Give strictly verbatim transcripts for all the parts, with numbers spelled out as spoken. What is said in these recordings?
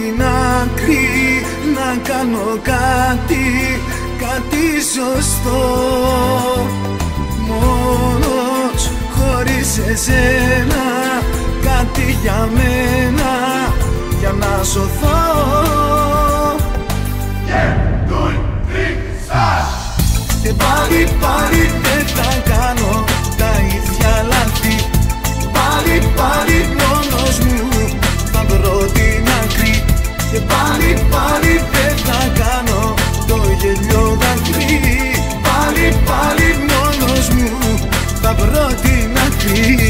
την άκρη να κάνω κάτι, κάτι σωστό. Μόνος χωρίς εσένα, κάτι για μένα, για να σωθώ. Και πάλι πάλι δεν θα κάνω τα ίδια λάθη. Πάλι πάλι μόνος μου θα βρω την άκρη. Και πάλι πάλι δεν θα κάνω το γελιό δάκρυ. Πάλι πάλι μόνος μου θα βρω την άκρη.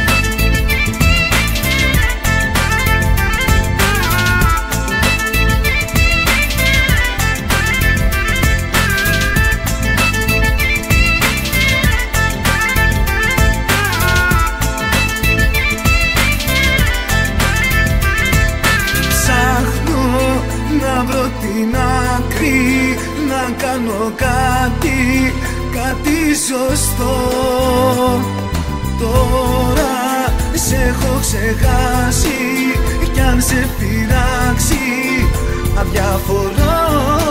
Την άκρη να κάνω κάτι, κάτι σωστό. Τώρα σε έχω ξεχάσει κι αν σε πειράξει αδιαφορώ.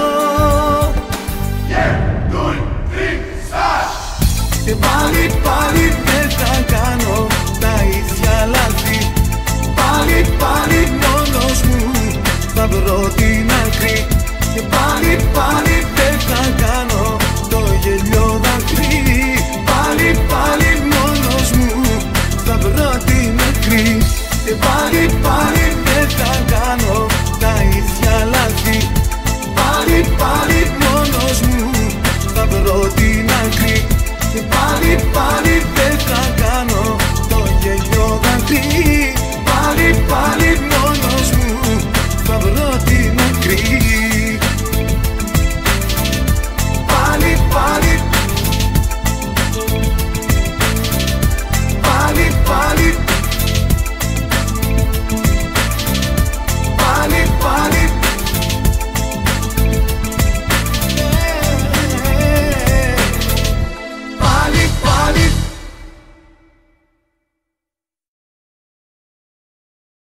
Και πάλι πάλι δεν θα κάνω τα ίδια λάθη. Πάλι πάλι μόνος μου θα βρω την άκρη. Και πάλι πάλι δεν θα κάνω το γελιό δάκρυ. Πάλι πάλι μόνος μου θα βρω την άκρη. Και πάλι πάλι δεν θα κάνω τα ίδια λάθη. Πάλι πάλι μόνος μου θα βρω την άκρη. Και πάλι πάλι δεν θα κάνω το γελιό δάκρυ. Πάλι πάλι